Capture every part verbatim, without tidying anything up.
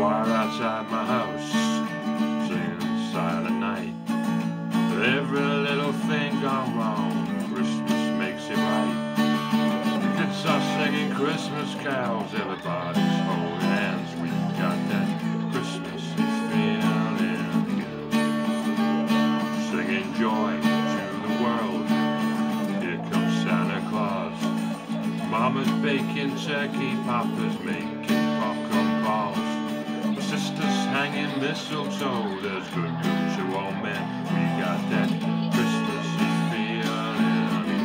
choir outside my house, singing Silent Night. Every little thing gone wrong, Christmas makes it right. The kids are singing Christmas carols, everybody's holding hands. We got that Christmassy feeling again. Singing joy to the world, here comes Santa Claus. Mama's baking turkey, Papa's making popcorn balls. My sister's hanging mistletoe, there's good news to all men. We got that Christmassy feeling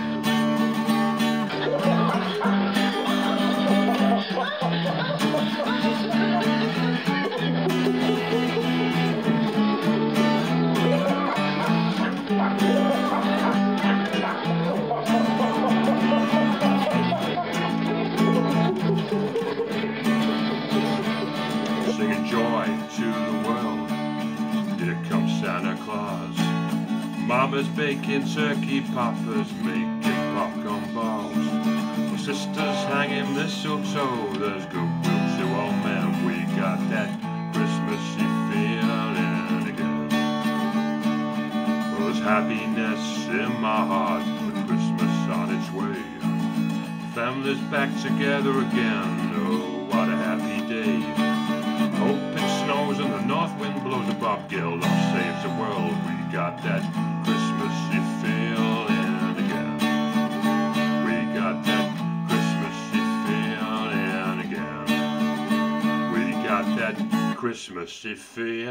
singing joy to the world, here comes Santa Claus. Mama's baking turkey, Papa's making popcorn balls. My sister's hanging mistletoe, there's good news to all men. We got that Christmassy feeling again. Well, there's happiness in my heart with Christmas on its way. Family's back together again, oh, what a happy day. Hope it snows and the north wind blows. A Bob Geldof saves the world. We got that Christmassy feeling again. We got that Christmassy feeling again. We got that Christmassy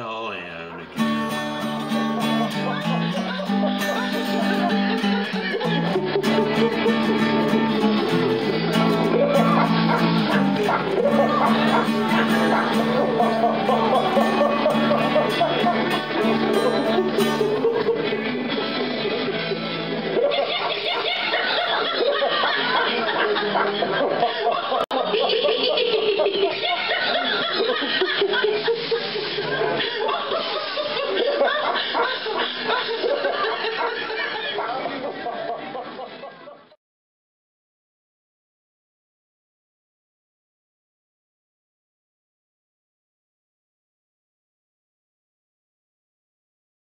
feeling again.